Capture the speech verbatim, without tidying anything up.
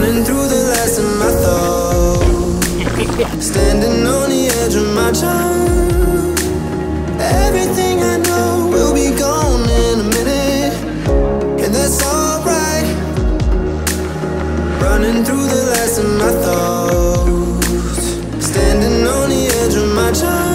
running through the last of my thoughts, standing on the edge of my time. Everything I know will be gone in a minute, and that's alright. Running through the last of my thoughts, standing on the edge of my time.